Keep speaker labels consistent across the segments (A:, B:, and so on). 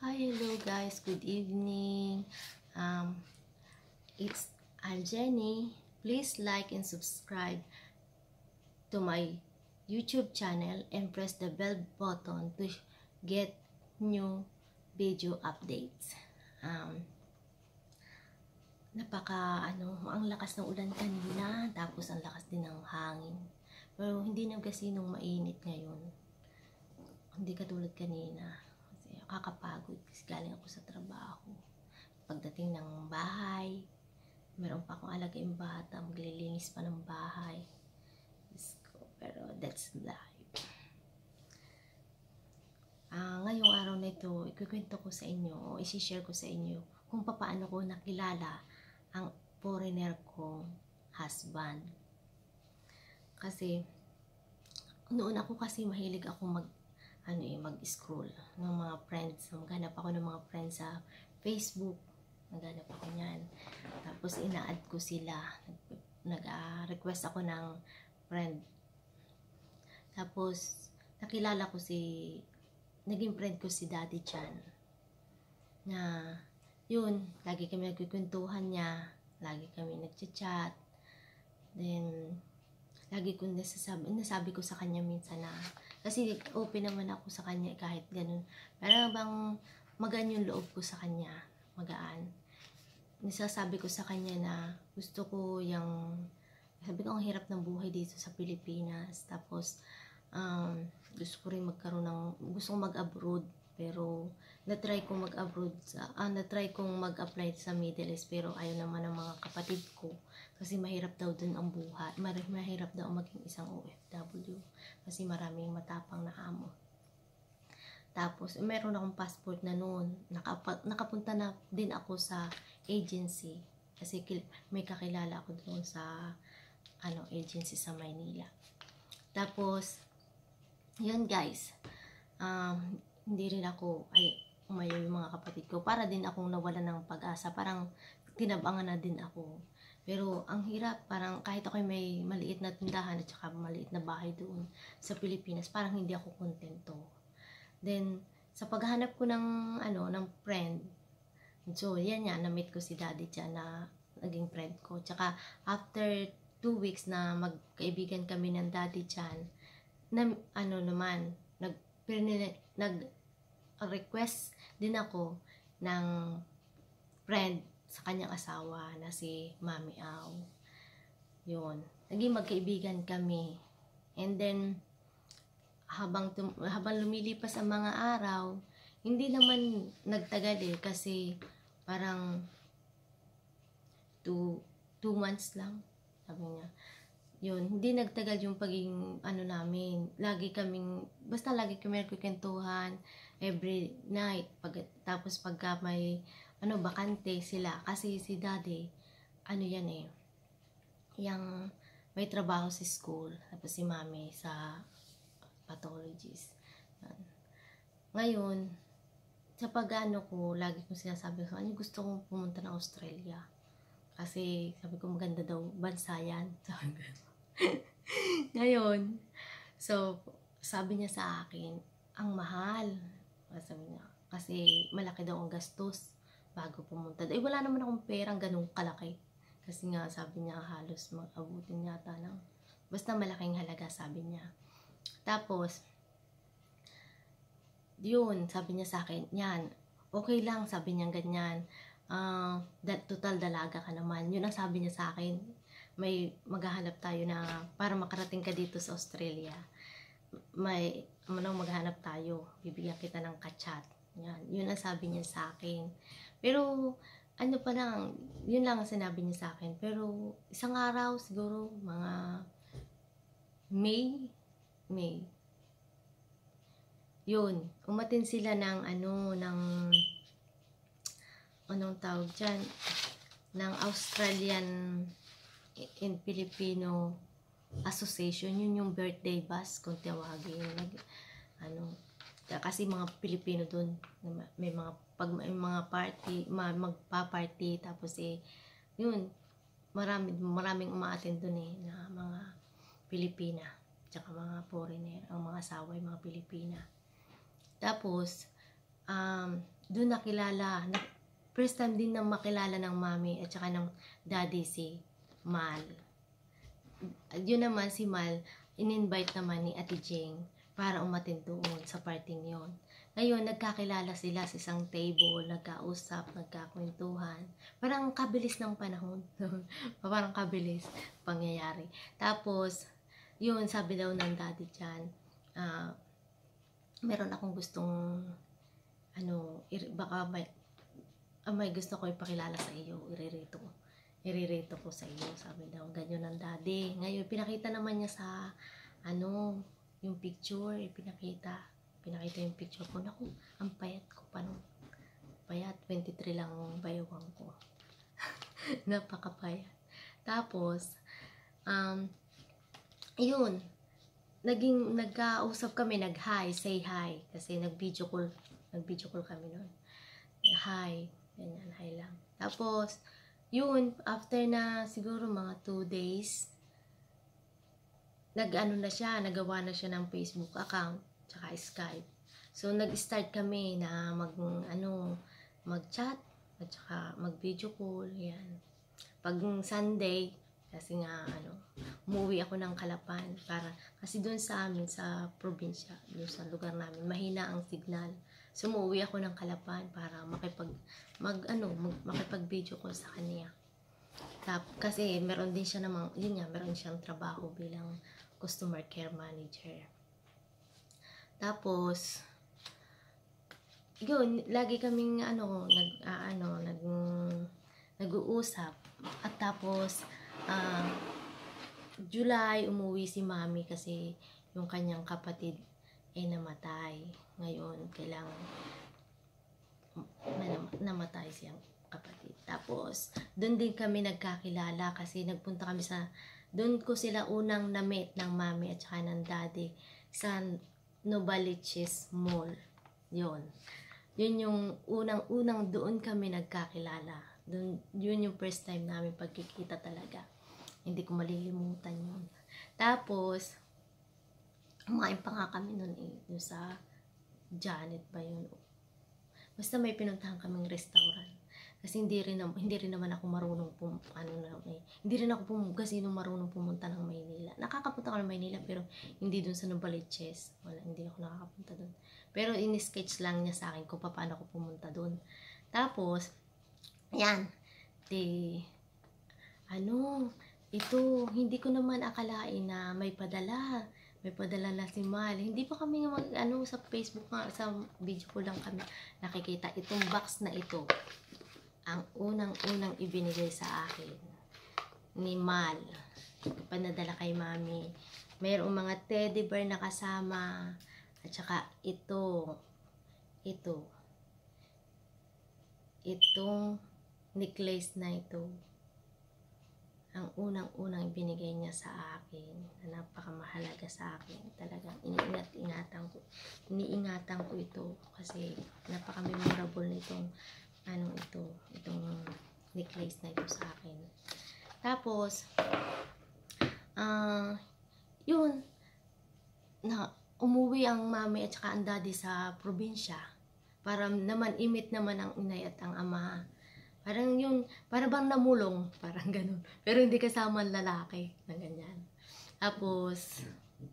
A: Hi, hello guys, good evening. It's Aljeni. Please like and subscribe to my YouTube channel and press the bell button to get new video updates. Ang lakas ng ulan kanina, tapos ang lakas din ng hangin. Pero hindi na gasinong mainit ngayon. Hindi katulad kanina. Kasi kakapagod kasi galing ako sa trabaho. Pagdating ng bahay, meron pa akong alagaing bata, maglilinis pa ng bahay. Pero that's life. Ngayong araw na ito, ikukwento ko sa inyo, o isi-share ko sa inyo kung paano ko nakilala ang foreigner kong husband. Kasi noon ako kasi mahilig ako mag-scroll ng mga friends. Maghanap ako ng mga friends sa Facebook. Naghanap ako niyan. Tapos ina-add ko sila. Nag-request ako ng friend. Tapos nakilala ko naging friend ko si Daddy Chan. Na yun, lagi kami nagkikwentuhan niya. Lagi kami nagchat-chat. Then lagi ko nasabi ko sa kanya minsan na, kasi open naman ako sa kanya kahit ganun. Parang bang magaan yung loob ko sa kanya, magaan. Nasasabi ko sa kanya na gusto ko sabi ko ang hirap ng buhay dito sa Pilipinas. Tapos gusto ko rin gusto kong mag-abroad. Pero na-try kong mag-apply sa Middle East, pero ayaw naman ng mga kapatid ko kasi mahirap daw dun ang buhay. Mahirap daw maging isang OFW kasi maraming matapang na amo. Tapos meron akong passport na noon. Nakapunta na din ako sa agency kasi may kakilala ako doon sa agency sa Maynila. Tapos yun guys, hindi rin ako umayaw yung mga kapatid ko. Para din akong nawalan ng pag-asa. Parang tinabangan na din ako. Pero ang hirap, parang kahit ako may maliit na tindahan at saka maliit na bahay doon sa Pilipinas, parang hindi ako kontento. Then, sa paghahanap ko ng friend, so yan nga, na-meet ko si Daddy Chan na naging friend ko. Tsaka after 2 weeks na magkaibigan kami ng Daddy Chan, nag-request din ako ng friend sa kanyang asawa na si Mami Au. Yun. Naging magkaibigan kami. And then, habang lumilipas ang mga araw, hindi naman nagtagal kasi parang 2 months lang. Sabi niya. Yun, hindi nagtagal yung pagiging namin. Lagi kami nagkikwentuhan every night. Tapos pagka may bakante sila, kasi si Daddy yung may trabaho sa school, tapos si Mami sa pathologist. Ngayon, sa ko, lagi kong sinasabi ko, gusto kong pumunta ng Australia. Kasi sabi ko maganda daw bansa yan. Ngayon, so sabi niya sa akin, ang mahal. Sabi niya, kasi malaki daw ang gastos bago pumunta. Wala naman akong perang ganung kalaki. Kasi nga sabi niya halos mag-abutin yata ng basta malaking halaga, sabi niya. Tapos, yun, sabi niya sa akin, yan, okay lang, sabi niya ganyan. Total dalaga ka naman. Yun ang sabi niya sa akin. May maghahanap tayo na para makarating ka dito sa Australia. May maghahanap tayo. Bibigyan kita ng kachat. Yan. Yun ang sabi niya sa akin. Pero yun lang ang sinabi niya sa akin. Pero isang araw siguro mga May. Yun. Umatin sila ng anong tawag dyan, ng Australian in Filipino Association. Yun yung birthday bus kung tawagin. Kasi mga Pilipino dun, may mga party, magpa-party, tapos yun, maraming umaattend dun na mga Pilipina, tsaka mga foreigner, ang mga asawa yung mga Pilipina. Tapos doon nakilala, first time din na makilala ng mami at saka ng daddy si Mal. Yun naman si Mal, in-invite naman ni Ate Jing para umattend doon sa parting yon. Ngayon, nagkakilala sila sa isang table, nagkausap, nagkakwentuhan. Parang kabilis ng panahon. Parang kabilis pangyayari. Tapos, yun, sabi daw ng daddy dyan, meron akong gustong, baka may gusto ko ipakilala sa iyo, iririto ko sa iyo, sabi daw, ganyan ng daddy. Ngayon, pinakita naman niya sa, yung picture, pinakita yung picture ko. Naku, ang payat ko pa nun. Payat, 23 lang bayawang ko. Napakapayat. Tapos, yun, nagkausap kami, say hi, kasi nag-video call kami nun. Hi, ganyan, hi lang. Tapos, yun, after na siguro mga 2 days, nagawa na siya ng Facebook account, tsaka Skype. So, nag-start kami na mag-chat, at saka mag-video call, yan. Pag Sunday, kasi nga, umuwi ako ng Calapan, kasi doon sa amin, sa probinsya, doon sa lugar namin, mahina ang signal. So, umuwi ako ng Calapan para makipag-video call sa kanya. Kasi meron din siya namang, meron siyang trabaho bilang customer care manager. Tapos, yun, lagi kaming nag-uusap. At tapos, July, umuwi si mami kasi yung kanyang kapatid ay namatay. Ngayon, kailangan namatay siyang kapatid. Tapos, doon din kami nagkakilala kasi nagpunta kami doon ko sila unang na-meet ng mami at saka ng daddy sa Novaliches Mall. Yun yung unang doon kami nagkakilala. Yun yung first time namin pagkikita talaga. Hindi ko malilimutan yun. Tapos, kumain pa nga kami nun yung sa Janet ba yun? Basta may pinuntahan kaming restaurant. Kasi hindi rin naman ako marunong hindi rin ako kasi marunong pumunta ng Maynila. Nakakapunta ako ng Maynila pero hindi dun sa Novaliches. Hindi ako nakakapunta dun. Pero in-sketch lang niya sa akin kung paano ako pumunta dun. Tapos, yan. Ito, hindi ko naman akalain na may padala na si Mal. Hindi pa kami sa Facebook sa video ko lang kami nakikita itong box na ito. Ang unang ibinigay sa akin ni Mal. Panadala kay mami. Mayroong mga teddy bear na kasama. At saka itong necklace na ito. Ang unang ibinigay niya sa akin na napakamahalaga sa akin. Talagang iniingatan ko ito kasi napaka-memorable nitong itong necklace na ito sa akin. Tapos, yun, umuwi ang mami at saka ang daddy sa probinsya para naman i-meet naman ang inay at ang ama. Parang yun, para bang namulong, parang ganun. Pero hindi kasama ang lalaki, na ganyan. Tapos,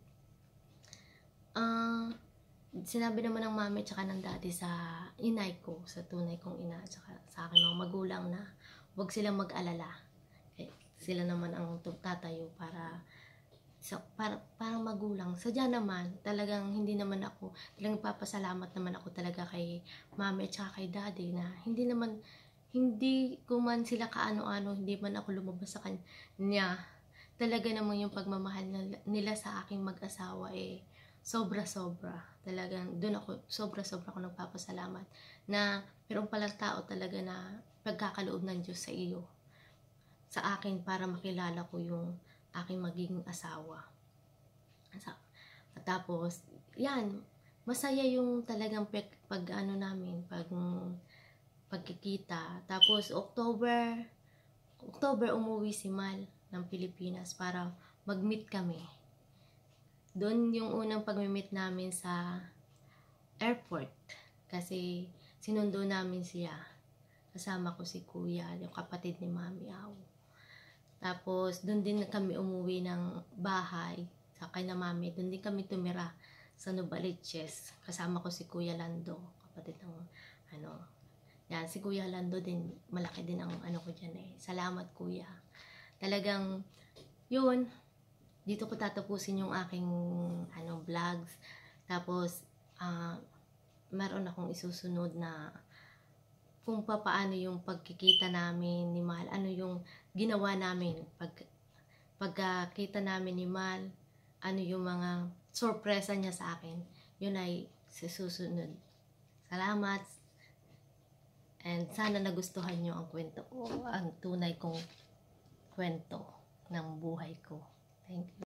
A: sinabi naman ng mami at saka ng daddy sa inay ko, sa tunay kong ina at saka sa akin mga magulang na huwag silang mag-alala. Sila naman ang tatayo para magulang. Sadya naman, talagang hindi naman ako, talagang papasalamat naman ako talaga kay mami at saka kay daddy na hindi ko man sila kaano-ano, hindi man ako lumabas sa kanya. Talaga naman yung pagmamahal nila sa aking mag-asawa sobra-sobra. Talagang doon ako, sobra-sobra ako nagpapasalamat na mayroon palang tao talaga na pagkakaloob ng Diyos sa iyo, sa akin para makilala ko yung aking magiging asawa. At tapos, yan, masaya yung talagang pagkikita. Tapos, October umuwi si Mal ng Pilipinas para mag-meet kami. Doon yung unang pag-meet namin sa airport. Kasi Sinundo namin siya. Kasama ko si kuya, yung kapatid ni Mami Aw. Tapos, doon din kami umuwi ng bahay. Sakay na Mami, doon din kami tumira sa Novaliches. Kasama ko si Kuya Lando, kapatid ng yan, si Kuya Lando din, malaki din ang ko dyan eh. Salamat kuya. Talagang, yun, dito ko tatapusin yung aking vlogs. Tapos, meron akong isusunod na kung paano yung pagkikita namin ni Mal, ano yung ginawa namin pagkakita namin ni Mal, ano yung mga sorpresa niya sa akin, yun ay susunod. Salamat, and sana nagustuhan nyo ang kwento ko, ang tunay kong kwento ng buhay ko. Thank you.